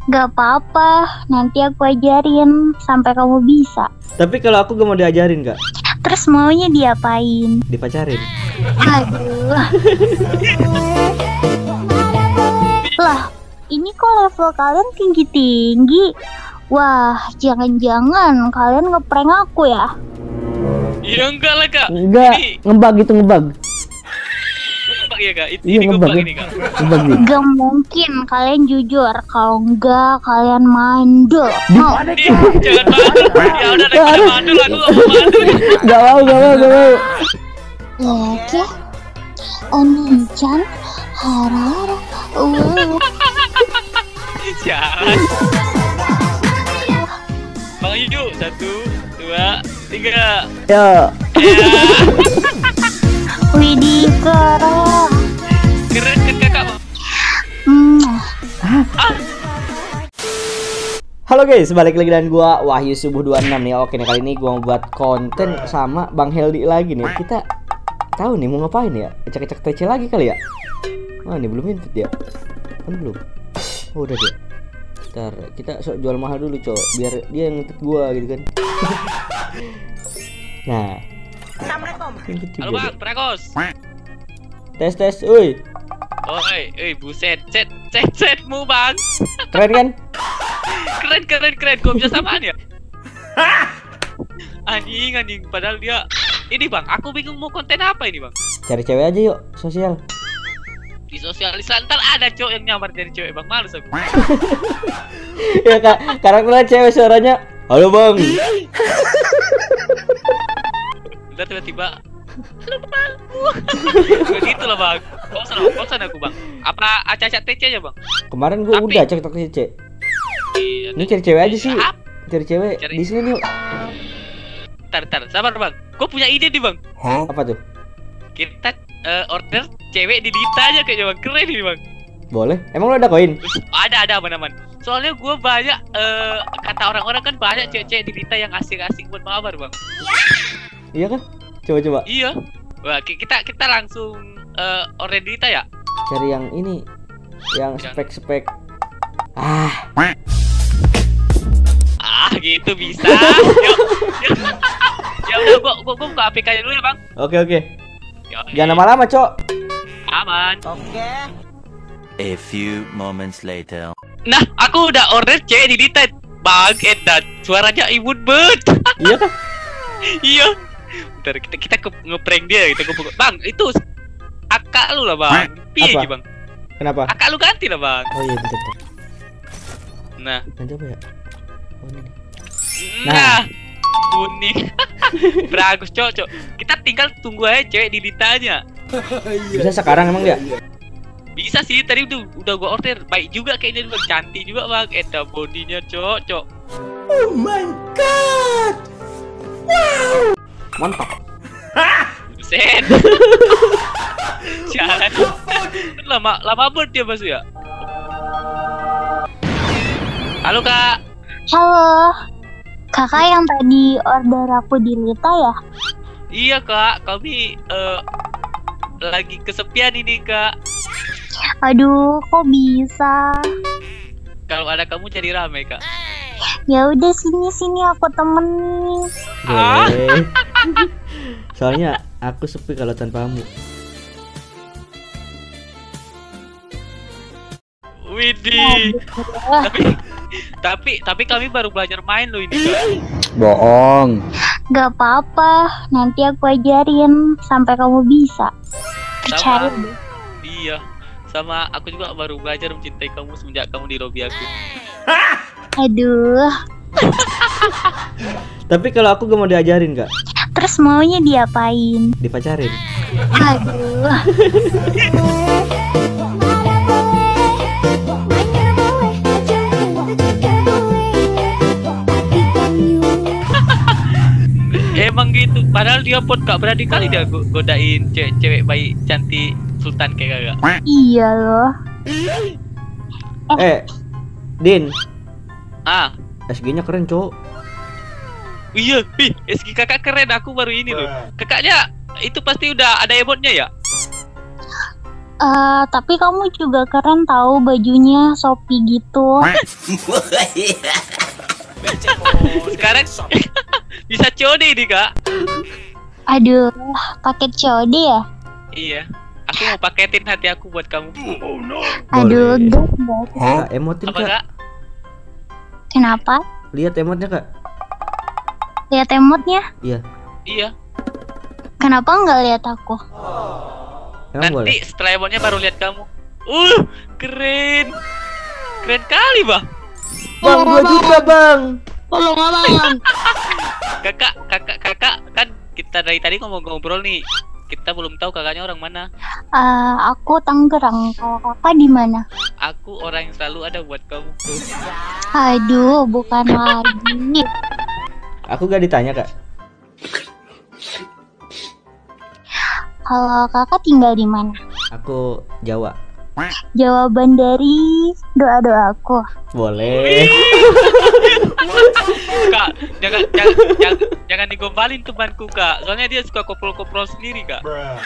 Gak apa-apa, nanti aku ajarin sampai kamu bisa. Tapi kalau aku gak mau diajarin kak, Terus maunya diapain? dipacarin. Aduh. Lah, ini kok level kalian tinggi-tinggi. Wah, jangan-jangan kalian ngeprank aku ya? Iya enggak lah kak. Enggak, Ini ngebug itu ngebug. ngebug ya kak. Iya, Ini ngebug ngebug ya. ini kak. Ngebug nih. Gak mungkin kalian jujur. Kalau enggak, kalian mandul. Mau? Ih, jangan mandul. Ya udah daripada mandul aku gak mau mandul. Gak mau, gak mau, gak mau. Oke. Oni-chan, harara. Jalan. Bang Yuju, 1, 2, 3. Yo. Ya. Widih, keren. Keren kan kakak bang? Halo guys, balik lagi dengan gua Wahyu Subuh 26 nih. Oke nih, kali ini gua mau buat konten sama Bang Heldi lagi nih. Kita tahu nih mau ngapain ya? Ecek-ecek TC lagi kali ya? Oh, ini belum invite ya? Kan belum. Oh, udah dia. Ntar kita sok jual mahal dulu, Cok, biar dia yang ngetik gua gitu kan. Nah. Halo bang, Prakos. Tes, uy. Oi, buset, setmu bang. Keren kan? Keren. Kok bisa samaan ya? Anjing. Padahal dia. Ini bang, aku bingung mau konten apa ini bang? Cari cewek aja yuk, sosial. Di sosialis ntar ada cowok yang nyamar jadi cewek bang, males aku. Ya kak, karakternya cewek suaranya. Halo bang. Ntar tiba-tiba. Halo bang. Begitu lah bang. Bosan aku bang. Apa acak-acak TC aja bang? Kemarin gua Tapi- udah cek TC. Iya. Ini cari cewek aja sih. Ap- Cari cewek Cari- di sini yuk. Ntar, sabar bang. Gue punya ide nih bang. Apa tuh? Kita order cewek di Dita aja kayaknya bang. Keren ini bang. Boleh? Emang lo ada koin? Ada aman-aman. Soalnya gue banyak kata orang-orang kan banyak cewek-cewek di Dita yang asik-asik buat mabar bang. Iya kan? Coba. Iya. Wah kita langsung order di Dita ya. Cari yang ini, yang Yang- spek. Gitu bisa. Yuk. Ya udah gua buka APK-nya dulu ya bang. Oke. Yuk, Jangan lama-lama, Cok. aman. A few moments later. Nah, aku udah order cewek di Dita. Bang Edan, suaranya imut banget. Iya kan? Iya. Bentar kita ngeprank dia kita kumpul. Bang, itu akak lu lah bang. Piye Apa? iki bang? Kenapa? Akak lu ganti lah bang. Oh iya, bentar. Nah, Nanti apa ya? Oh ini. nih. nah, kuning. Bagus cocok. Kita tinggal tunggu aja cewek di Ditanya. Bisa sekarang emang dia? Bisa sih, tadi udah gua order. Baik juga kayaknya bang, cantik juga bang. Eta bodinya cocok. Mantap. Buset. Jalan. Lama banget dia masuk ya. Halo kak. Halo. Kakak yang tadi order aku di Lita ya? Iya kak, kami lagi kesepian ini kak. Aduh, kok bisa? Kalau ada kamu jadi rame kak. Ya udah sini aku temenin. Boleh. Soalnya aku sepi kalau tanpamu. Widih. Tapi kami baru belajar main loh ini kak. Bohong. Gak apa-apa, nanti aku ajarin sampai kamu bisa. Percaya Sama. deh. Iya. Sama aku juga baru belajar mencintai kamu semenjak kamu di lobby aku. Aduh, Tapi kalau aku gak mau diajarin kak, terus maunya diapain? dipacarin. Aduh. Emang gitu. Padahal dia pun gak berani kali dia godain cewek baik cantik sultan kayak kakak. Iya loh. Din, Ah, SG-nya keren, Cok. iya. SG kakak keren. Aku baru ini loh. Kakaknya itu pasti udah ada emotnya ya? Tapi kamu juga keren tahu bajunya Shopee gitu. Sekarang bisa COD ini kak. Aduh, paket COD ya? Iya. Aku mau paketin hati aku buat kamu. Aduh, Boleh. gas. Kak, emotin Apa kak. kak? Kenapa? Lihat emotnya kak. Lihat emotnya? Iya. Iya. Kenapa nggak lihat aku? Emang boleh. Nanti setelah emotnya baru lihat kamu. Keren. Keren kali bang. Bang, 2 juta bang. Tolong abang. Kakak kan kita dari tadi ngobrol nih. Kita belum tahu kakaknya orang mana. Aku Tangerang. Kalau kakak di mana? Aku orang yang selalu ada buat kamu. Aduh, bukan lagi. Aku gak ditanya kak. Kalau kakak tinggal di mana? Aku Jawa. Jawaban dari doa-doaku. Boleh. Kak, jangan digombalin temanku kak. Soalnya dia suka koprol-koprol sendiri kak.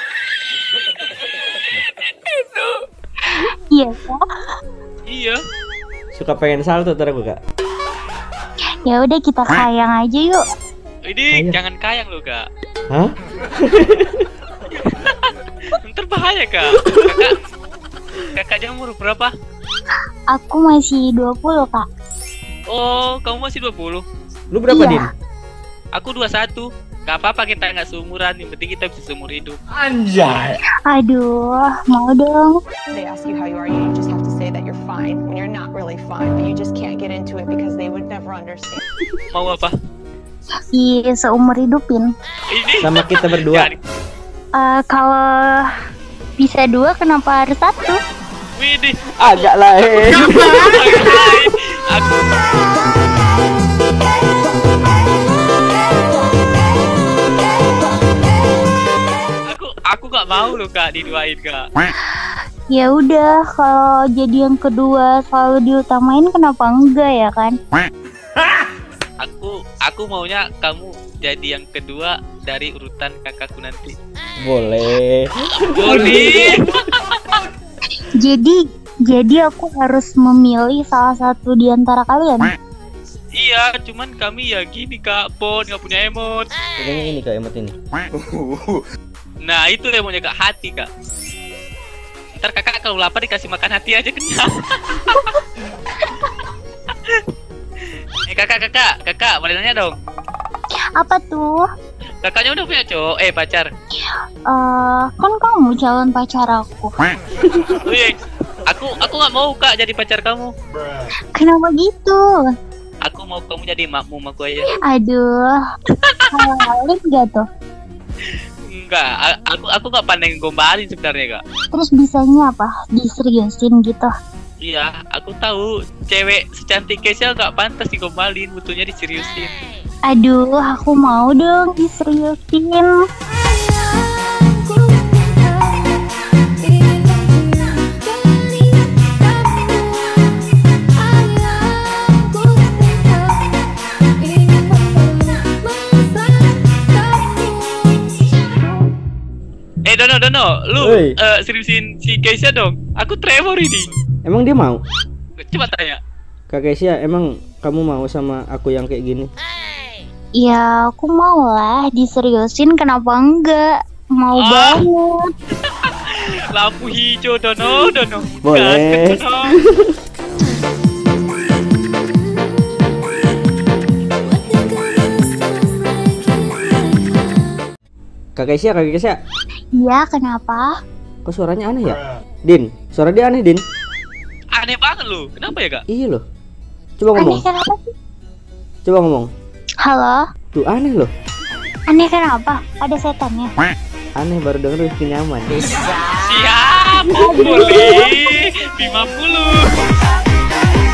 Iya kak. Iya. Suka pengen salto ntar aku kak. Ya udah kita sayang aja yuk. Ini Ayo. jangan kayang lo kak. Hah? Ntar bahaya kak. Kakaknya umur berapa? Aku masih 20 kak. Oh, kamu masih 20. Lu berapa Iya. Din? Aku 21. Gak apa-apa kita nggak seumuran, yang penting kita bisa seumur hidup. Aduh, mau dong. They ask you how you are, you just have to say that you're fine when you're not really fine, but you just can't get into it because they would never understand. Mau apa? Iya, seumur hidupin. Ini Sama kita berdua. Jadi, Kalau bisa 2, kenapa harus 1? widih. Agak lain. Aku aku gak mau loh kak diduain kak. Ya udah, kalau jadi yang kedua selalu diutamain, kenapa enggak ya kan? Aku maunya kamu jadi yang kedua dari urutan kakakku nanti. Boleh. Boleh. Jadi aku harus memilih salah satu di antara kalian. Iya, cuman kami ya gini kak, Pon nggak punya emot. Kayaknya ini kak emot ini. Nah itu emotnya kak, hati kak. Ntar kakak kalau lapar dikasih makan hati aja kenyang. Kakak, boleh nanya dong. Apa tuh? Kakaknya udah punya cowok, pacar. Kan kamu calon pacar aku. Wih, aku nggak mau kak jadi pacar kamu. Kenapa gitu? Aku mau kamu jadi makmum aku aja. Aduh, halal gak tuh? Enggak, aku nggak pandai gombalin sebenarnya kak. Terus bisanya apa? Diseriusin gitu? Iya, aku tahu cewek secantik Keisha nggak pantas digombalin, butuhnya diseriusin. Aduh, aku mau dong diseriusin. Dono, lu Oi. seriusin si Keisha dong. Aku tremor ini. Emang dia mau? Coba tanya. Kak Kesia, emang kamu mau sama aku yang kayak gini? Ya, aku mau lah diseriusin, kenapa enggak? Mau Ah. banget. Lampu hijau Dono. Boleh. Gas, Dono. Kak Kesia. Iya, kenapa? Kok suaranya aneh ya? Din, suara dia aneh Din. Aneh banget lu. Kenapa ya kak? Iya loh. Coba ngomong. Aneh kenapa sih? Coba ngomong. Halo? Tuh aneh loh. Aneh kenapa? Ada setannya? Aneh baru denger Rizky nyaman. Siap, boleh. 50.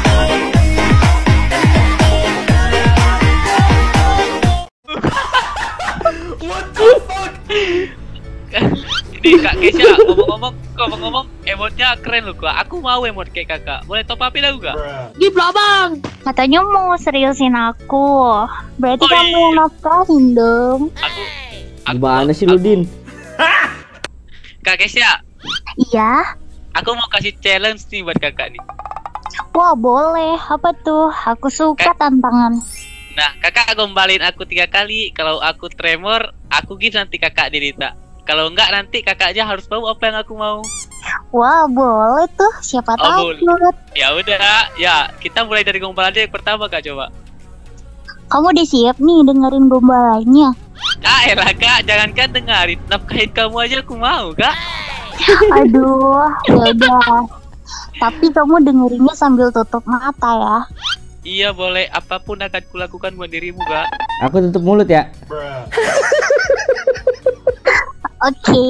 Ini Kak Keisha, ngomong-ngomong emotnya keren loh kak. Aku mau emot kayak kakak. Boleh top upin aku gak? Katanya mau seriusin aku. Berarti Oh, kamu iya. yang nafkahin dong. Aku Gimana sih lu Din? Kak Keisha, Iya. Aku mau kasih challenge nih buat kakak nih. Wah, boleh. Apa tuh? Aku suka tantangan. Nah, kakak gombalin aku 3 kali. Kalau aku tremor, aku give nanti kakak Delita. Kalau enggak, nanti kakaknya harus tahu apa yang aku mau. Wah, boleh tuh. Siapa tahu. Boleh. Ya udah, ya kita mulai dari gombal aja yang pertama kak, coba. Kamu udah siap nih dengerin gombalannya? Elah kak, jangankan dengerin, nafkahin kamu aja aku mau kak. Aduh, yaudah. Tapi kamu dengerinnya sambil tutup mata ya. Iya boleh, apapun akan kulakukan buat dirimu kak. Aku tutup mulut ya. Oke.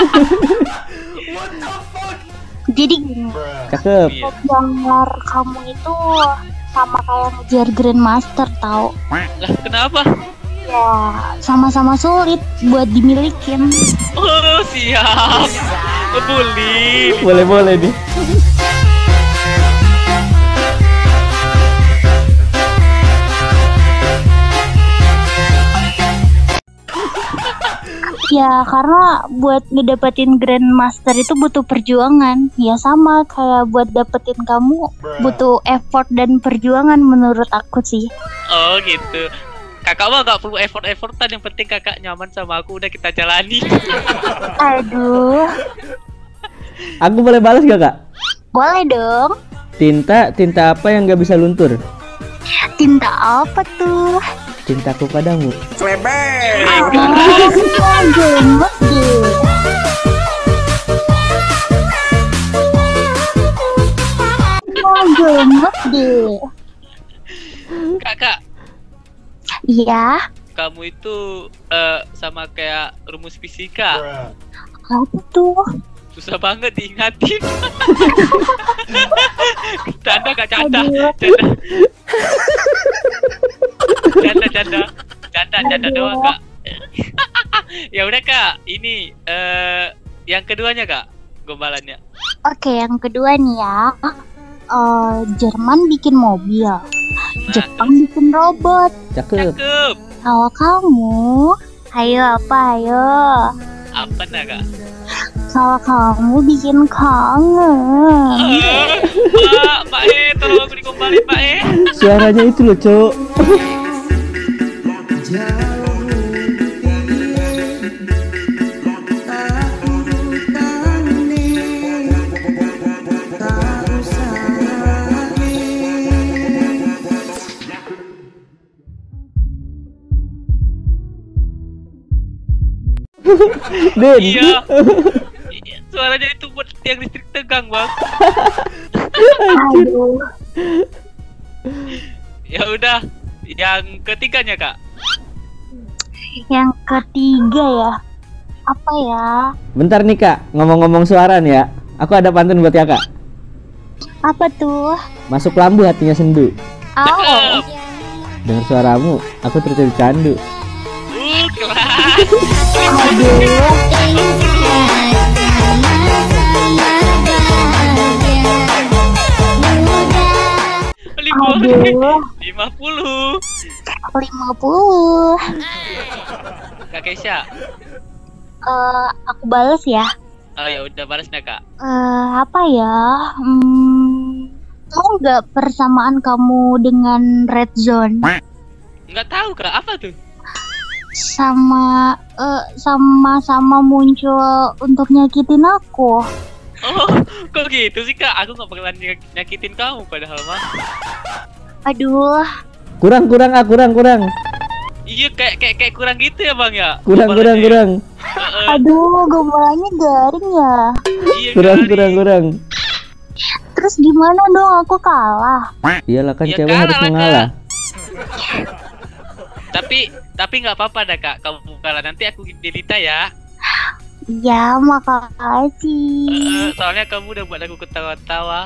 Jadi gini, Cakep. Iya. gambar kamu itu sama kayak ngejar Grandmaster tau. Lah kenapa? Ya, sama-sama sulit buat dimilikin. Oh siap. Bully. Boleh nih. Ya, karena buat ngedapetin Grandmaster itu butuh perjuangan. Ya sama kayak buat dapetin kamu butuh effort dan perjuangan menurut aku sih. Oh gitu. Kakak mah gak perlu effortan, yang penting kakak nyaman sama aku, udah kita jalani. Aduh, Aku boleh balas gak kak? boleh dong. Tinta apa yang gak bisa luntur? Tinta apa tuh? Cintaku padamu. Ah, gemes deh. Gemes deh. Kakak, Iya, kamu itu sama kayak rumus fisika. apa tuh? Susah banget diingatin. Canda kak, canda. Aduh. Canda doang kak. Ya udah kak, ini yang keduanya kak, gombalannya. Oke, yang kedua nih ya. Jerman bikin mobil, Jepang bikin robot. Cakep. Cakep. Kalau kamu, ayo ayo. Apa nak kak? Kalau kamu bikin kangen. Pak tolong aku digombalin Pak Suaranya itu loh, Cok. Den. Iya. Suaranya itu buat yang listrik tegang bang. Aduh. Ya udah, yang ketiganya kak. Yang ketiga ya. Apa ya? Bentar nih kak, ngomong-ngomong suara nih ya. Aku ada pantun buat kakak. Apa tuh? Masuk lambu hatinya sendu. Oh. Dengar suaramu, aku terjadi candu. Kelas. Aduh. Aduh. 50. 50. Kak Kesha. Aku balas ya. Oh ya udah balas nih kak. Apa ya? Tahu nggak persamaan kamu dengan Red Zone? Nggak tahu kak, apa tuh? Sama-sama muncul untuk nyakitin aku. Oh, kok gitu sih kak? Aku nggak bakalan nyakitin kamu padahal mah. Aduh, Kurang. Iya kayak kurang gitu ya bang ya. Kurang. aduh, gombalannya garing ya. Iya, Kurang. Terus gimana dong? Aku kalah. Iyalah kan Ya cewek kalah harus lah, mengalah. Tapi nggak apa-apa dah kak. Kamu kalah, nanti aku delita ya. Ya, makasih. Soalnya kamu udah buat aku ketawa-tawa.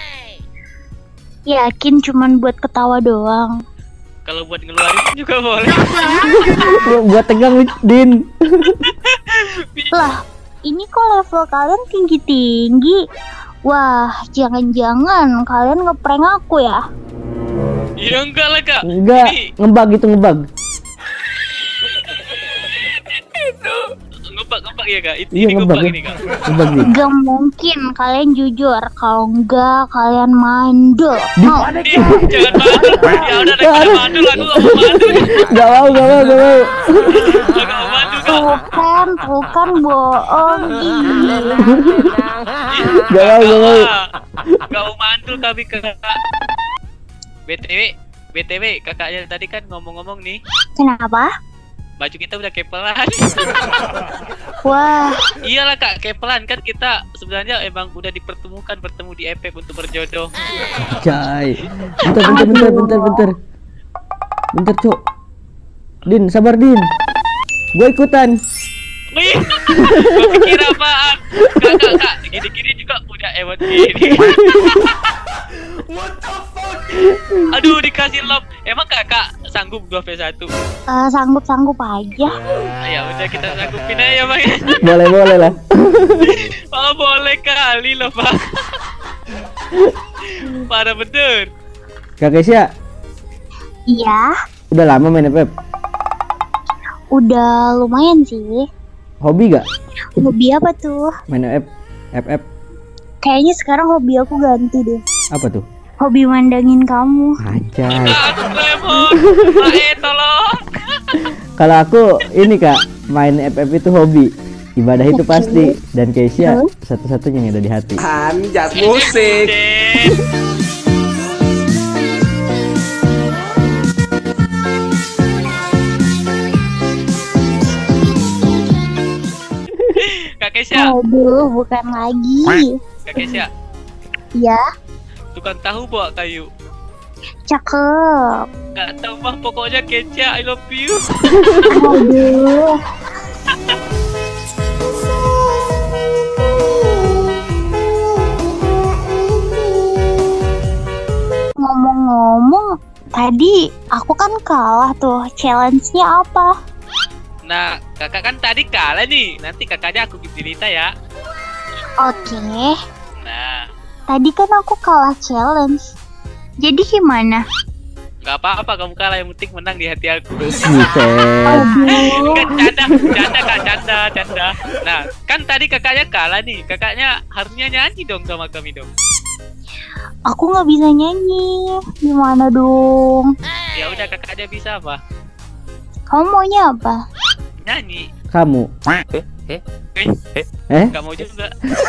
Yakin cuman buat ketawa doang. Kalau buat ngeluarin juga boleh. Buat tegang Din. Lah, ini kok level kalian tinggi-tinggi. Wah, jangan-jangan kalian ngeprank aku ya? Iya enggak lah kak. Enggak, Ini ngebug. ngebak ya kak? Iya, Ini ngebug gebak ya. ini kak. Ngebug nih. Gak mungkin kalian jujur. Kalau enggak kalian mandul. Mau? Jangan mandul. Ya udah kita mandul, aku gak mau mandul. Gak mau. Aku gak mau mandul kak. Tuh kan bohong. Gak mau. Gak mau mandul kami kak. BTW kakaknya tadi kan ngomong-ngomong nih, Kenapa? baju kita udah kepelan. Wah, Iyalah kak, kepelan kan kita sebenarnya emang udah dipertemukan bertemu di EP untuk berjodoh. Cai. Bentar, Cok. Din, sabar Din. Gue ikutan. Wih, gue pikir apaan? Kak, gini-gini juga udah emot gini. Aduh, dikasih love. Emang kakak sanggup 2v1? sanggup aja. Ya udah kita sanggupin aja ya bang. Boleh lah. Oh boleh kali loh pak. Parah bener. Kak Kesia, Iya, udah lama main FF? udah lumayan sih. Hobi gak? Hobi apa tuh? Main FF? Kayaknya sekarang hobi aku ganti deh. Apa tuh? Hobi mandangin kamu. Anjay. Aku lemon. Mae tolong. Kalau aku ini Kak, main FF itu hobi. Ibadah itu pasti. Dan Kesia satu-satunya yang ada di hati. Anjat musik. Kak Kesya, Aduh, bukan lagi. Kak Kesya, Ya, tukang tahu bawa kayu. cakep. Gak tahu mah pokoknya Kesya, I love you. Aduh. Ngomong-ngomong, tadi aku kan kalah tuh. Challenge-nya apa? Nah, kakak kan tadi kalah nih. Nanti kakaknya aku cerita ya. Oke, Nah, tadi kan aku kalah challenge. Jadi gimana? nggak apa-apa kamu kalah, yang penting menang di hati aku. Buset. Aduh. Kan canda. Nah, kan tadi kakaknya kalah nih. Kakaknya harusnya nyanyi dong sama kami dong. Aku nggak bisa nyanyi. Gimana dong? Ya udah kakaknya bisa apa? Kamu maunya apa? Nyanyi. Kamu. Nggak mau juga.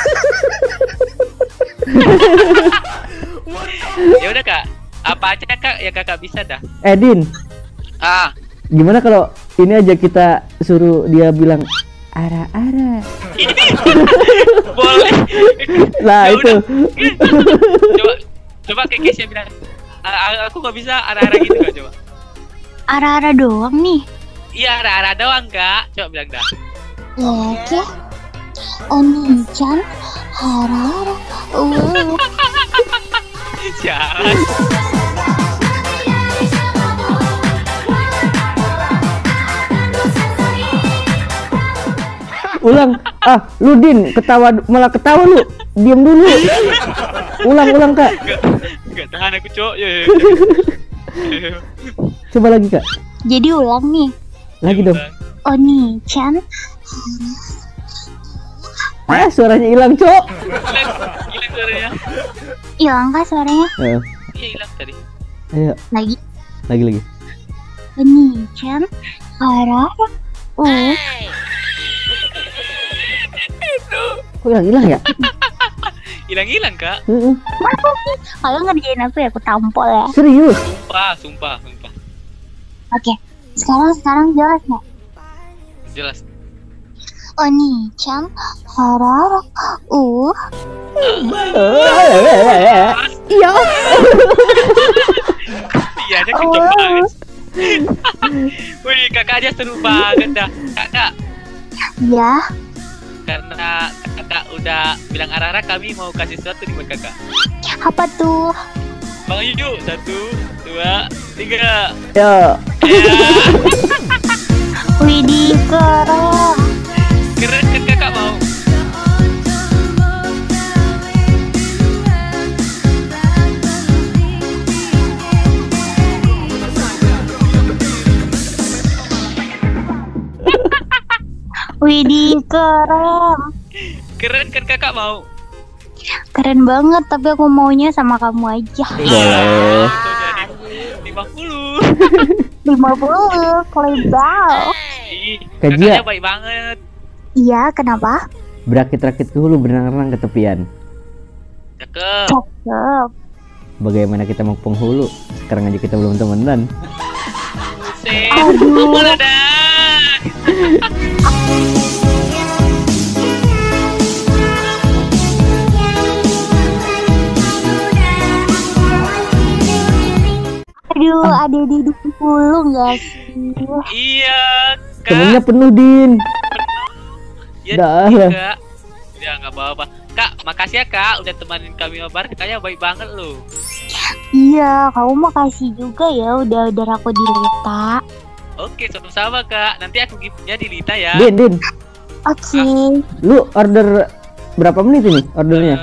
Ya udah kak, apa aja kak ya kakak bisa dah. Edin, Ah, gimana kalau ini aja kita suruh dia bilang ara-ara. boleh. Lah Ya itu. udah. Coba kayak Kesia bilang, aku nggak bisa arah-arah gitu kak, coba. Ara-ara doang nih. Iya arah-arah doang kak, coba bilang dah. Oke. Oni-chan, harara. Jangan. Ulang. Lu Din, malah ketawa lu. Diam dulu. Ulang Kak. Gak tahan aku cok. Ya. Coba lagi Kak. Jadi ulang nih. Lagi dong. Oni-chan. Suaranya hilang, Cok. Hilang suaranya. Hilang kah suaranya? Iya hilang tadi. Ayo, Lagi. lagi. Oni-chan, harara. Kok hilang ya? Hilang kak. Kalian ngerjain aku ya? Aku tampol ya. Serius? Sumpah. Oke. Sekarang jelas nggak? Jelas. Oni-chan, harara. Iya. Iya aja kenceng banget. Wih kakaknya seru banget dah. Kakak, Ya. karena kakak udah bilang arah-arah, kami mau kasih sesuatu nih buat kakak. Apa tuh? Bang Yuju, 1, 2, 3. Ya. Widih, keren. Keren kan kakak mau? Widih, keren. Keren kan kakak mau? Keren banget, tapi aku maunya sama kamu aja. Boleh. 50. 50, kolebal. Ih, Kajia. kakaknya baik banget. Iya, kenapa? Berakit-rakit dulu, berenang-renang ke tepian. Cakep. Cakep. Bagaimana kita mau penghulu? Sekarang aja kita belum temenan. Buset. Aduh. Mana dah? Aduh, ada di dulu nggak sih? Iya, Kak. Temennya penuh, Din. Ya, Dah. Kak. Ya nggak apa-apa. Kak, makasih ya Kak udah temenin kami mabar. Kakaknya baik banget loh. Iya, kamu makasih juga ya udah aku di Lita. Oke, sama-sama Kak. Nanti aku giftnya di Lita ya. Din, Oke. lu order berapa menit ini ordernya?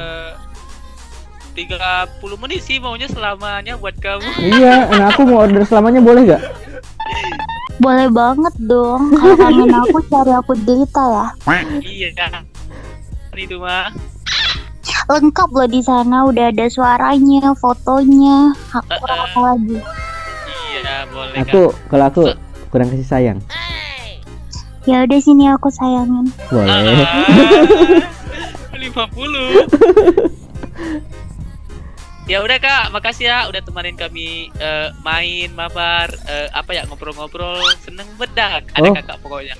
30 menit sih maunya selamanya buat kamu. Iya, nah aku mau order selamanya, boleh gak? Boleh banget dong. Kalau kangen aku cari aku di Lita ya. Iya Kak. Itu mah. Lengkap loh di sana, udah ada suaranya, fotonya. Kurang apa lagi? Iya, boleh Kak. Kalau aku kurang kasih sayang. Ya udah sini aku sayangin. Boleh. 50. Ya udah Kak, makasih ya udah temenin kami main mabar, ngobrol-ngobrol, seneng bedak. Ada Oh. Kakak pokoknya.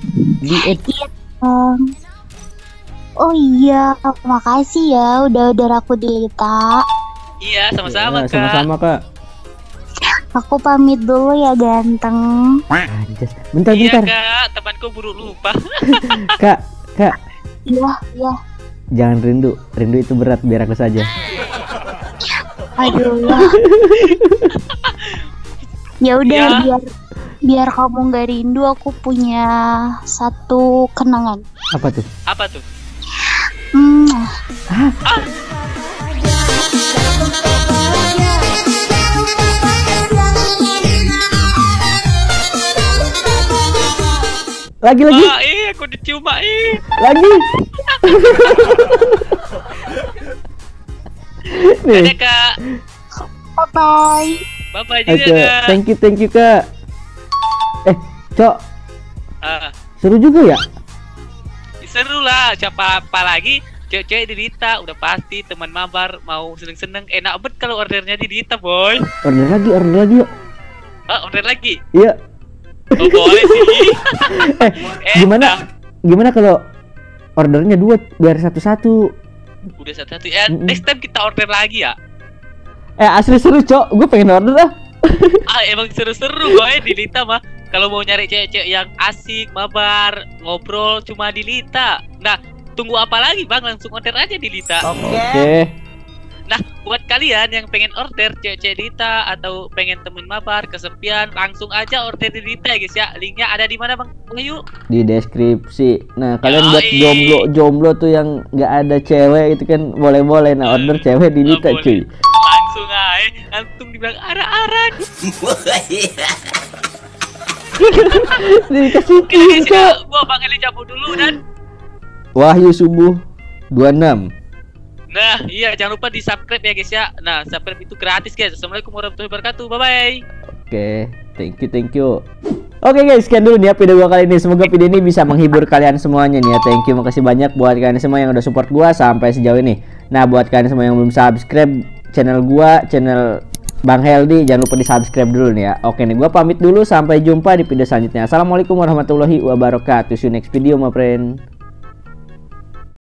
Oh iya, makasih ya udah aku di Lita. Iya, sama-sama Ya, Kak. sama-sama, Kak. Aku pamit dulu ya ganteng. Anjas. Bentar. Iya Kak, temanku buruk lupa. Kak. Iya. Jangan rindu. Rindu itu berat, biar aku saja. Aduh. Ya udah Ya. biar kamu nggak rindu, aku punya satu kenangan. Apa tuh? Apa tuh? Lagi. Wah, aku dicium Mak. Lagi. Nih. Dadah Kak. Bye. Bye-bye juga Oke, Kak. thank you, Kak. Cok, Ah, seru juga ya? seru lah, siapa apa lagi cewek-cewek di Dita udah pasti teman mabar mau seneng-seneng enak bet kalau ordernya di Dita boy. Order lagi yuk. Order lagi. Iya. Oh, boleh sih. Gimana kalau ordernya 2 biar satu-satu? Udah satu-satu ya. Next time kita order lagi ya. Asli seru, Cok. Gue pengen order ah. Emang seru-seru boy di Dita mah. Kalau mau nyari cewek-cewek yang asik, mabar, ngobrol cuma di Lita. Nah, tunggu apa lagi Bang? Langsung order aja di Lita. Oke. Nah, buat kalian yang pengen order cewek-cewek Lita atau pengen temen mabar, kesepian, langsung aja order di Lita ya guys ya. Linknya ada di mana Bang? Ayo. Di deskripsi. Nah, kalian buat Yoi. jomblo tuh yang nggak ada cewek itu kan boleh. Nah, order cewek di Lita, Boleh. cuy. Langsung aja, langsung dibilang arak-arak. Dikasih Oke guys Kak. ya, gua Bang Eli cabut dulu dan Wahyu Subuh 26. nah iya jangan lupa di subscribe ya guys ya. Nah subscribe itu gratis guys. Assalamualaikum warahmatullahi wabarakatuh. Bye bye. Oke, thank you. Oke guys, sekian dulu nih ya video gua kali ini. Semoga video ini bisa menghibur kalian semuanya nih ya. Thank you, makasih banyak buat kalian semua yang udah support gua sampai sejauh ini. Nah, buat kalian semua yang belum subscribe channel gua, channel Bang Heldi, jangan lupa di subscribe dulu nih ya. Oke nih, gua pamit dulu, sampai jumpa di video selanjutnya. Assalamualaikum warahmatullahi wabarakatuh. See you next video my friend.